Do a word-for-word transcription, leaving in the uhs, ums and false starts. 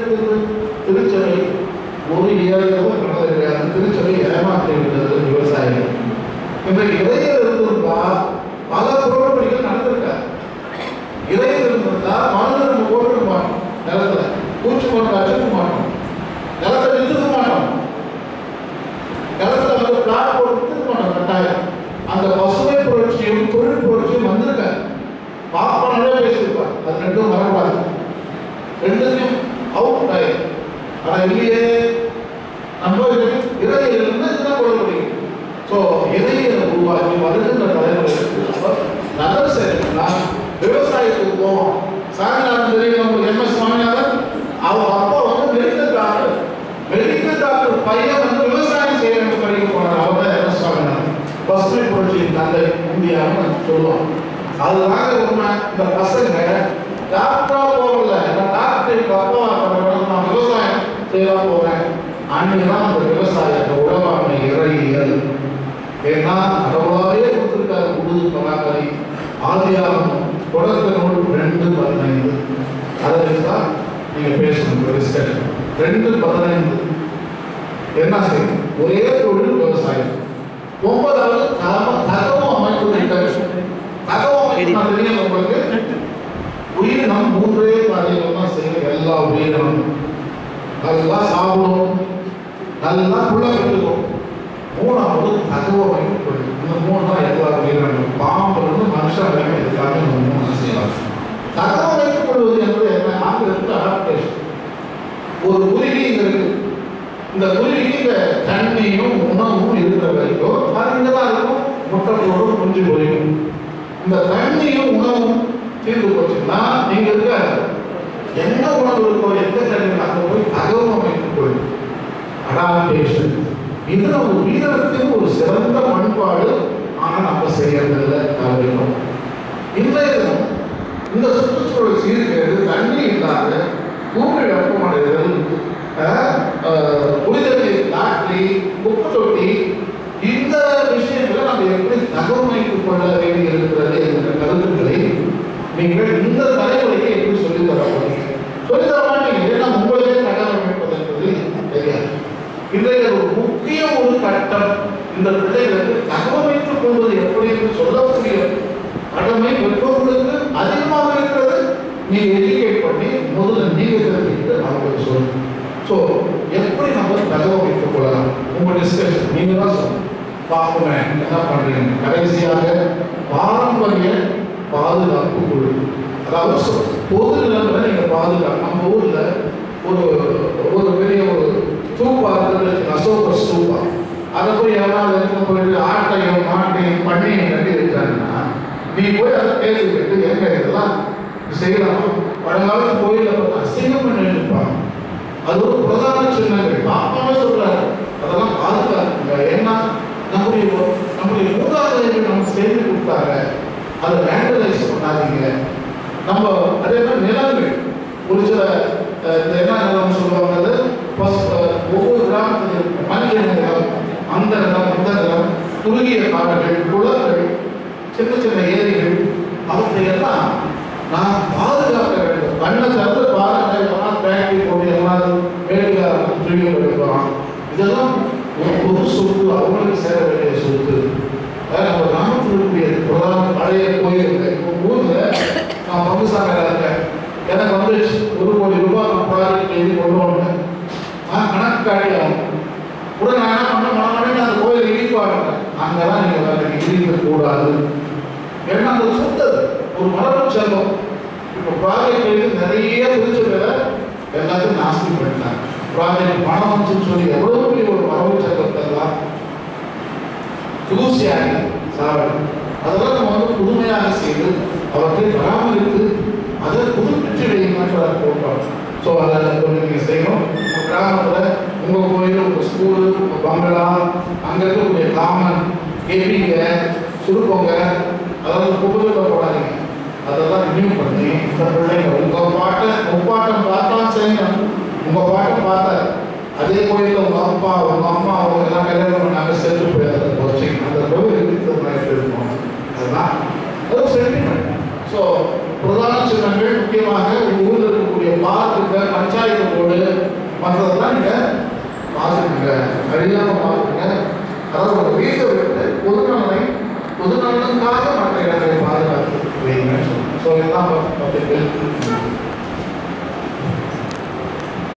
இருக்குது? திருச்சபை ஒரு ஏழையும் கடலை கிடையாது. திருச்சபை ஏமாற்றி விட்டது விவசாயிகள். இன்றைக்கு இறையில் இருந்திருந்தா பல குளறுபடிகள் நடந்திருக்காரு. இறையில் இருந்திருந்தா மருந்து நம்ம போட்டுக்க மாட்டோம், நிலத்துல பூச்சி மருந்து அடிக்க மாட்டோம், நிலத்தை வித்துக்க மாட்டோம், நிலத்துல வந்து பிளாட் போட்டு வித்துக்க மாட்டோம். கட்டாயம் அந்த பசுமை புரட்சியும் தொழில் புரட்சியும் வந்திருக்க பாப்பானே பேசியிருப்பார். அது ரெண்டும் வரக்கூடாது, ரெண்டுத்தையும் அவுட் ஆயிடும். ஆனால் இல்லையே, நம்ம இறையிலிருந்து இதுதான் கொள்ள முடியும். ஸோ இறையை உருவாக்கி வருகின்ற தலைமுறைகளுக்கு நல்லது செய்யணும்னா விவசாயத்துக்கு போவோம். சாமிநாதன் தெரியும் உங்களுக்கு, எம் எஸ் சுவாமிநாதன் அவங்க அப்பா வந்து மெடிக்கல் டாக்டர். மெடிக்கல் டாக்டர் பையன் வந்து விவசாயம் செய்யணும் படிக்க போனார். அவர் தான் எம் எஸ் சுவாமிநாதன், பசுமை புரட்சியின் தந்தை இந்தியாவுன்னு சொல்லுவாங்க. அதுதாங்க உண்மை. இந்த பசங்க டாக்டரா போகல, டாக்டருக்கு அப்பா நான் விவசாயம் செய்யலாம் போறேன். அன்னைக்குதான் அந்த விவசாயத்தை உழவாமை இறையியல். ஏன்னா கடவுளாவே கொடுத்திருக்காரு உழுது பராக்கரி. ஆதியாகம் தொடக்க நூல் ரெண்டு பதினைந்து. அதை தான் நீங்க பேசணும். டிஸ்கஷன் ரெண்டு பதினைந்து என்ன செய்யும்? ஒரே தொழில் விவசாயம். ஒன்பதாவது தகவல் அமைப்பு. தகவல் அமைப்பு உங்களுக்கு உயிரினம் மூன்றே காரியங்கள் தான் செய்யும். எல்லா உயிரினம் நல்லா சாப்பிடும், நல்லா புள்ள கட்டுக்கும். மூணாவது தகவல் அமைப்பு. இந்த மூணு தான் எல்லா உயிரினங்களும். பாம்பு இருந்து மனுஷன் வரைக்கும் எல்லாமே மூணு செய்யலாம். தகவல் அமைப்பு கொள்வது என்பது என்ன? ஆங்கிலத்தில் அடாப்டேஷன். ஒரு குருவி இருக்கு. இந்த குருவிக்கு இந்த தண்ணியும் உணவும் இருக்கிற வரைக்கும் அது இங்கே தான் இருக்கும். முட்டைகளோடு குஞ்சு போயிடும். இந்த தண்ணியும் உணவும் தீர்ந்து போச்சுன்னா நீங்க இருக்க என்ன உணவு இருக்கோ, எந்த தண்ணி அங்கே போய் தகவல் அமைப்பு போயிடும். அடாப்டேஷன் இது நம்ம வீரத்தின் ஒரு சிறந்த பண்பாடு. ஆனால் நம்ம செய்யறதில்லை, தவறினோம். இன்றைய தினம் இந்த சுற்றுச்சூழல் சீர்கேடு, தண்ணி இல்லாத பூமி வெப்பமடைதல், புனிதலை லாட்ரி, குப்பை தொட்டி, இந்த விஷயங்களை நம்ம எப்படி தகவமைத்துக் கொள்ள வேண்டி இருக்கிறது என்ற கருத்துக்களை நீங்கள் இந்த தலைமுறையை எப்படி சொல்லித் தர போறீங்க? சொல்லித் தர மாட்டீங்க. ஏன்னா உங்களே தகவமைப்பது என்பது தெரியாது. இன்றைய ஒரு முக்கிய ஒரு கட்டம் இந்த பிள்ளைகளுக்கு தகவமைத்துக் கொள்வது எப்படி என்று சொல்லக்கூடிய கடமை பெற்றோர்களுக்கு அதிகமாக இருக்கிறது. நீங்க எஜுகேட் பண்ணி முதல்ல நீங்க தெரிஞ்சுக்கிட்டு அவங்களுக்கு சொல்லணும். ஸோ எப்படி நம்ம தகவமைத்துக் கொள்ளலாம்? உங்க டிஸ்கஷன் நீங்க தான் சொல்லணும். பார்ப்போமே என்ன பண்றீங்க. கடைசியாக பாரம்பரிய பாதுகாப்பு குழு, அதாவது பொது நிலங்களை நீங்க பாதுகாப்பு. நம்ம ஊர்ல ஒரு ஒரு பெரிய ஒரு ஸ்தூப்பா இருக்கிறது, அசோக ஸ்தூப்பா. அதை போய் எவனாவது எடுத்து போயிட்டு ஆட்டையும் மாட்டையும் பண்ணியும் கட்டி இருக்காங்கன்னா நீ போய் அதை கேட்டுக்கிட்டு எங்க இதெல்லாம் செய்யலாம். பழங்காலத்து கோயில பார்த்து அசிங்கம் பண்ணி இருப்பாங்க. அது ஒரு பிரதான சின்னங்கள். பாப்பாவே சொல்றாரு அதெல்லாம் பாதுகாப்புங்க. ஏன்னா நம்முடைய நம்முடைய மூதாதையர்கள் நமக்கு செய்து கொடுத்தாங்க. அதை வேண்டலைஸ் பண்ணாதீங்க. நம்ம அதே மாதிரி நிலங்கள் ஒரு சில என்ன நிலம் சொல்லுவாங்க, அது ஒவ்வொரு கிராமத்திலும் மனித நிலம், அந்த நிலம், இந்த நிலம், குறுகிய காடுகள், குளங்கள், சின்ன சின்ன ஏரிகள், அவற்றை எல்லாம் நான் பாதுகாக்க வேண்டும். கண்ணை திறந்து பாருங்க, ஃபேக்டரி போட்டு எல்லாம் வேலைக்காரர்கள் தூக்கி எடுக்கலாம். இதெல்லாம் ஒரு பொது சொத்து, அவங்களுக்கு சேர வேண்டிய சொத்து. நம்ம கிராமத்தில் இருக்கக்கூடிய பிரதான பழைய கோயில் ஊர்ல நான் பங்குசாமியாக இருக்கேன். எனக்கு வந்து ஒரு கோடி ரூபாய் நான் ப்ராஜெக்ட் எழுதி கொண்டு வந்தேன். நான் கணக்கு காட்டி ஆகும். உடனே நான் என்ன பண்ண மனமடங்கு அந்த கோயிலை இடிப்பாங்க. அங்கெல்லாம் நீங்கள் இடிக்க கூடாது. ஏன்னா அந்த சொத்து ஒரு மரபு செல்வம். இப்போ ப்ராஜெக்ட் எழுதி நிறைய திருச்சபையில எல்லாத்தையும் நாஸ்தி பண்ணிட்டாங்க. ப்ராஜெக்ட் பணம் வந்துன்னு சொல்லி எவ்வளோ பெரிய ஒரு மரபு செல்வத்தை எல்லாம் தூசியாக சாவல். அதெல்லாம் நம்ம வந்து புதுமையாக செய்து அவற்றை பராமரித்து அதை புதுப்பிச்சு வைக்கின்ற போட்டோம். ஸோ அதை கொஞ்சம் நீங்கள் செய்யணும். உங்கள் கிராமத்தில் உங்கள் கோயில், உங்கள் ஸ்கூலு, உங்கள் பங்களா, அங்கே இருக்கக்கூடிய காமன் கேபிங்க, சுருப்பங்க, அதாவது புகுதில் போடாதீங்க. அதெல்லாம் ரினியூ பண்ணி இந்த பிள்ளைங்க உங்கள் பாட்டை முப்பாட்டம் பார்த்தா செய்யணும். உங்கள் பாட்டை பார்த்தா அதே கோயிலில் உங்கள் அப்பா உங்கள் அம்மா அவங்க எல்லாம் கல்யாணம் பண்ணாங்க, செத்து போய் போச்சு. அந்த கோவில் இருக்கும். அதுதான் ஒரு சென்டிமெண்ட். ஸோ பிரதான சின்னங்கள் முக்கியமாக உங்கள் ஊரில் இருக்கக்கூடிய பார்க்குகள், பஞ்சாயத்து போர்டு, மற்றதெல்லாம் நீங்கள் பார்த்துக்குங்க, அழியாமல் பார்த்துங்க. அதாவது உங்கள் வீட்டை விட்டு பொதுநலனை பொதுநலனுக்காக மற்ற இடங்களை பாதுகாத்து வைங்க. ஸோ இதுதான் பத்து